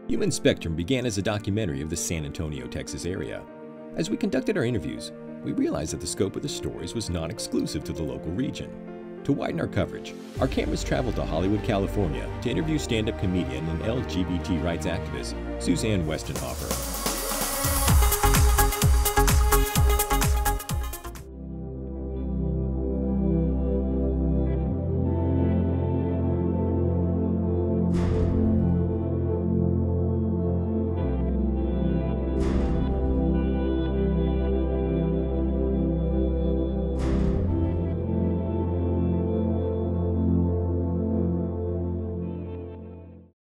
Human Spectrum began as a documentary of the San Antonio, Texas area. As we conducted our interviews, we realized that the scope of the stories was not exclusive to the local region. To widen our coverage, our cameras traveled to Hollywood, California to interview stand-up comedian and LGBT rights activist Suzanne Westenhofer.